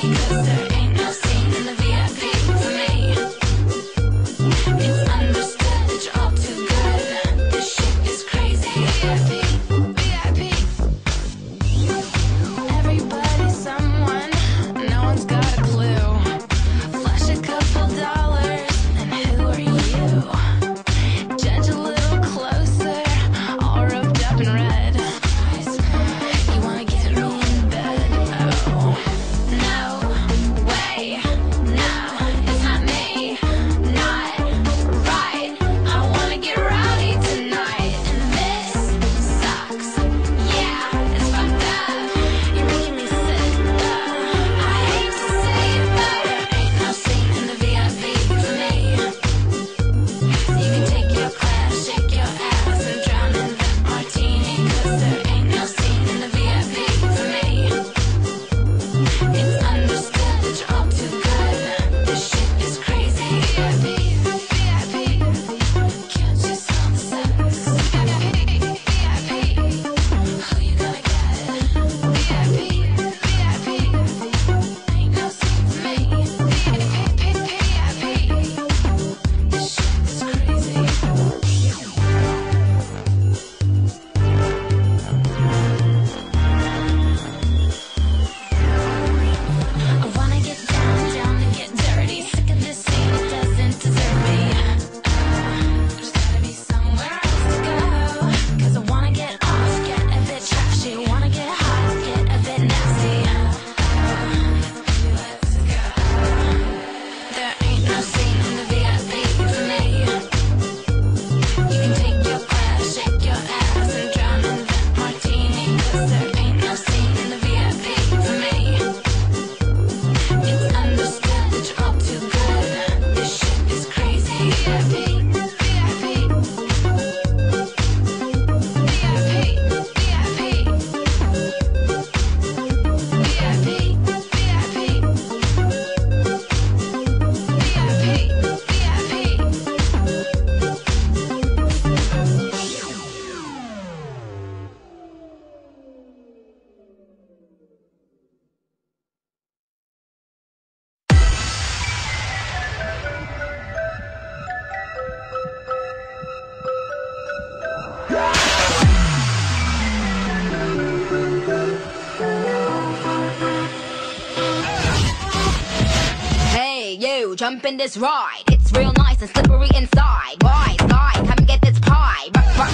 jump in this ride. It's real nice and slippery inside. Rise, guy, come and get this pie.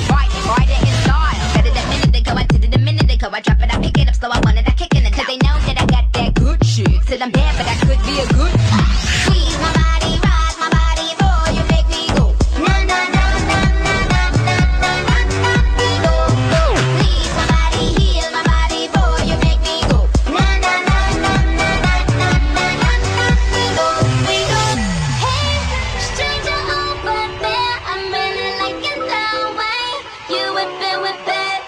Ride it in style. Better than minute ago, I did it a minute ago. I drop it, I pick it up, so I wanted, I kick it. Cause they know that I got that good shit. Said I'm bad, but I could be a good. Squeeze my body, rock my body, boy, you make me go. Na na na na na na na na na na me go. Please my body, heal my body, boy, you make me go. Na na na na na na na na na na me go. We go. Hey, stranger over there, I'm really liking the way you whip it, whip it.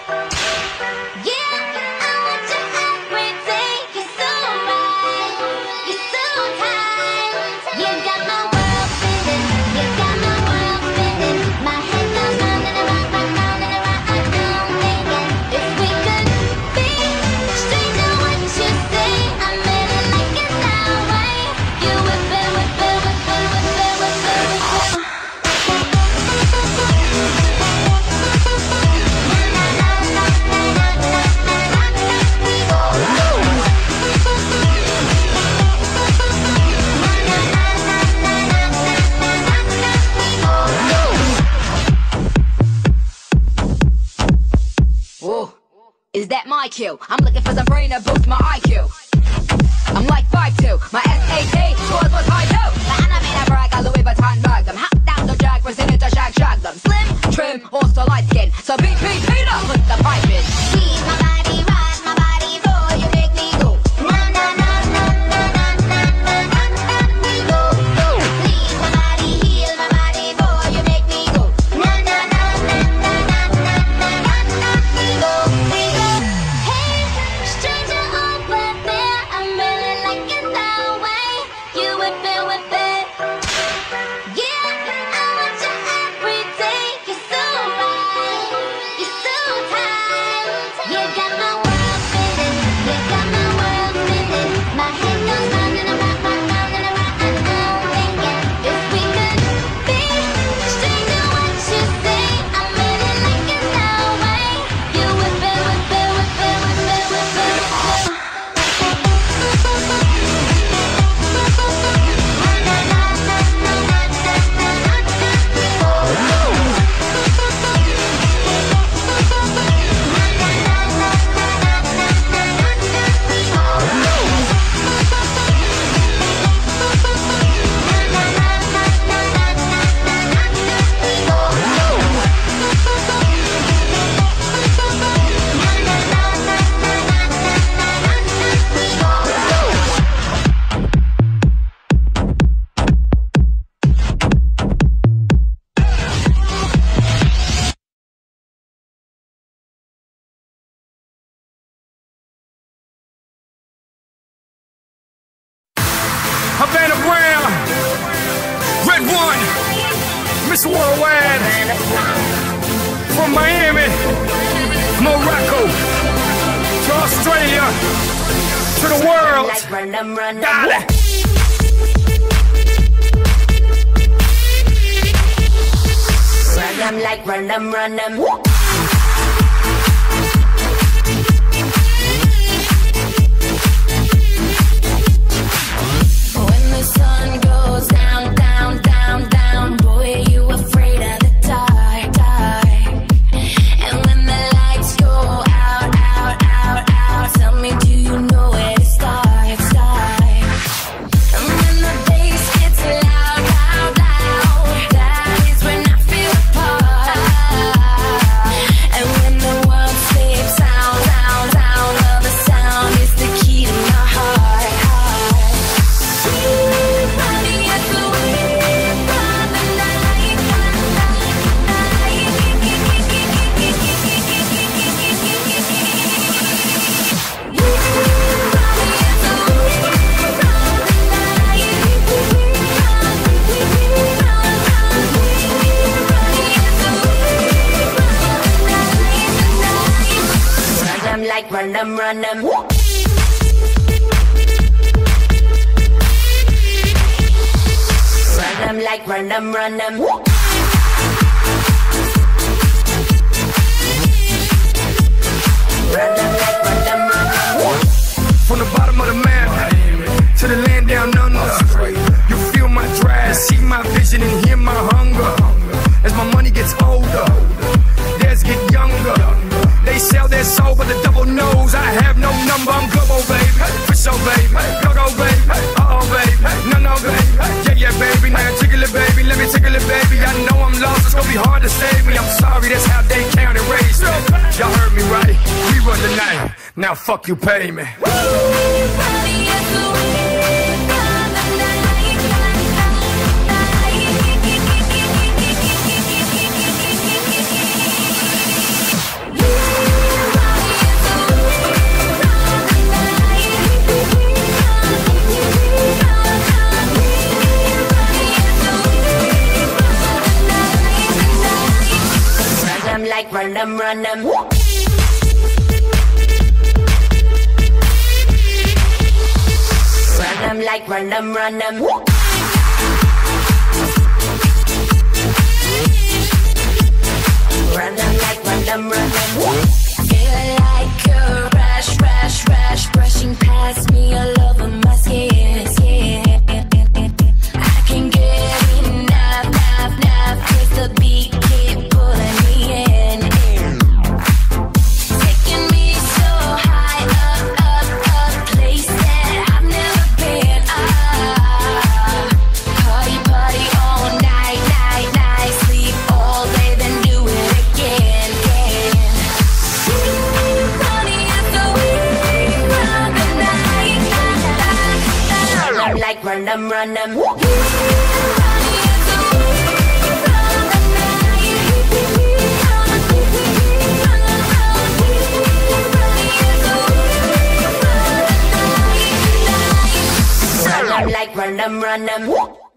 Yeah, I want you every day. You're so right, you're so tight. You got my world spinning, you got my world spinning. My head goes round and around, round and around. I don't think it. If we could be stranger, what you say? I'm really liking that way. You whip it, whip it, whip it, whip it, whip it, whip it. Whoa, is that my cue? I'm looking for some brain to boost my IQ. I'm like 5'2", my SAT scores was high too. My anime never I got Louis Vuitton bag them. Hop down the jack, presented to shag them. Slim, trim, also light skin. So beat Peter, put the pipe in. Squeeze my body, rock my body, boy, you make me go. Na na na na na na na na na na me go. Please my body, heal my body, boy, you make me go. Na na na na na na na na na na me go. We go. Hey, stranger over there, I'm really liking the way Havana Brown, Red One, Mr. Worldwide, from Miami, Morocco, to Australia, to the world. Dale. Run them like run them, run them. When the sun goes down, down, down, down, boy, you afraid of the dark, dark. And when the lights go out, out, out, out, tell me, do you know where to start, start? And when the bass gets loud, loud, loud, that is when I feel the part. And when the world sleeps, sound, sound, sound, well, the sound is the key to my heart, heart. Running at the wind from the night, run them like run them, run them. Run them like run them, run them. Run them like run them, run them. From the bottom of the map to the land down under, you feel my drive, see my vision and hear my hunger. As my money gets older, theirs get younger. They sell their soul, but the devil knows I have no number. I'm global, baby, for sure, baby. Go, baby, uh-oh, baby, no, baby. Yeah, baby, now tickle it, baby. Let me tickle it, baby. I know I'm lost, it's gonna be hard to save me. I'm sorry, that's how they count and raise me. Y'all heard me right, we run the night. Now fuck you, pay me. Like run them, run them. Run them like run them, run them. Run them like run them, run them. Feel like a rush, rush, rush, brushing past me all over my skin, skin. I can get enough, enough, enough, 'cause the beat keep pulling me in. Like run them, run them. Run them like run them, run them.